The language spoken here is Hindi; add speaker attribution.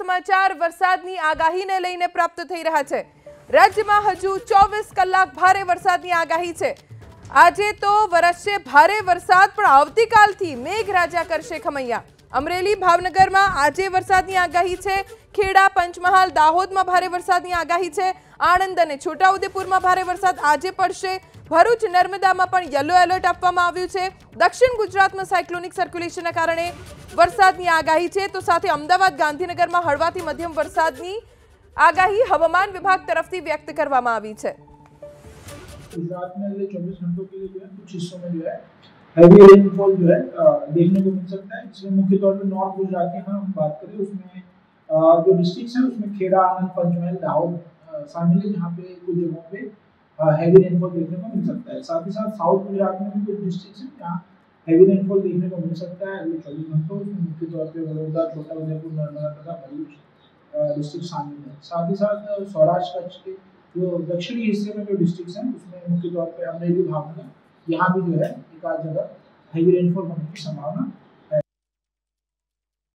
Speaker 1: સમાચાર વરસાદની આગાહીને લઈને પ્રાપ્ત થઈ રહ્યા છે। રાજ્યમાં હજુ 24 કલાક ભારે વરસાદની આગાહી છે। આજે તો વરસશે ભારે વરસાદ, પણ આવતીકાલથી મેઘરાજા કરશે ખમૈયા। અમરેલી, ભાવનગરમાં આજે વરસાદની આગાહી છે। ખેડા, પંચમહાલ, દાહોદમાં ભારે વરસાદની આગાહી છે। આણંદ અને છોટાઉદેપુરમાં ભારે વરસાદ આજે પડશે। ભરૂચ, નર્મદામાં પણ યલો એલર્ટ આપવામાં આવ્યું છે। દક્ષિણ ગુજરાતમાં સાયક્લોનિક સર્ક્યુલેશનના કારણે વરસાદની આગાહી છે, તો સાથે અમદાવાદ, ગાંધીનગરમાં હળવાથી મધ્યમ વરસાદની आगाही हवामान विभाग तरफ से व्यक्त करवामा आवी है।
Speaker 2: गुजरात में अगले 24 घंटों के लिए जो है कुछ हिस्सों में जो है हैवी रेनफॉल जो है देखने को मिल सकता है। इसमें मुख्य तौर पर नॉर्थ गुजरात की हम बात करें, उसमें जो डिस्ट्रिक्ट्स हैं उसमें खेड़ा, आनंद, पंचमहल, दाहोद शामिल है, जहाँ पे कुछ जगहों पे हैवी रेनफॉल देखने को मिल सकता है। साथ ही साथ साउथ गुजरात में भी कुछ डिस्ट्रिक्ट्स हैं जहाँ हैवी रेनफॉल देखने को मिल सकता है अगले 24 घंटों। उसमें मुख्य तौर पर वडोदरा, छोटाउदेपुर, नर्मदा तथा भरूच डिस्ट्रिक्ट शामिल है। साथ ही साथ सौराष्ट्र कच्छ के जो दक्षिणी हिस्से में जो डिस्ट्रिक्ट्स हैं उसमें मुख्य तौर पर अमरेली, भावनगर, यहाँ भी जो है एक आध जगह हैवी रेनफॉल होने की संभावना